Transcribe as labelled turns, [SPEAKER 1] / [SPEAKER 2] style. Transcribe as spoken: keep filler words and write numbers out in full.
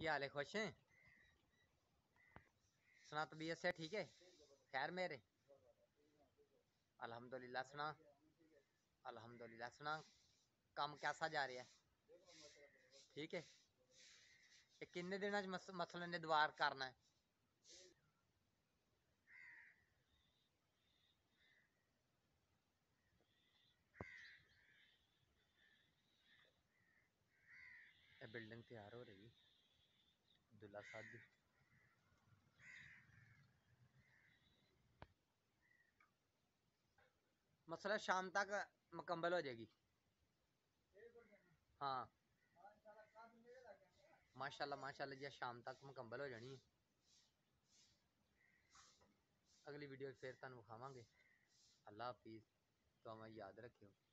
[SPEAKER 1] क्या हाल है? खुश हैं? सुना तबीयत से ठीक है? खैर मेरे अल्हम्दुलिल्लाह। सुना अल्हम्दुलिल्लाह। सुना काम कैसा जा रहा है? ठीक है। ये किन्ने दिन मस, मसले ने द्वार करना है? ये बिल्डिंग तैयार हो रही अब्दुल्ला साहब की। मसला शाम तक मुकम्मल हो जाएगी। हाँ माशाल्लाह माशाल्लाह जी, शाम तक मुकम्मल हो जानी है। अगली वीडियो फिर तुहानू विखावांगे। अल्लाह हाफिज़। तो हमें याद रखियो।